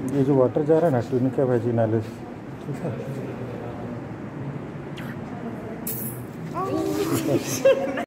ये जो वाटर जा रहा है ना क्लिनिका वेजिनालिस, ठीक है।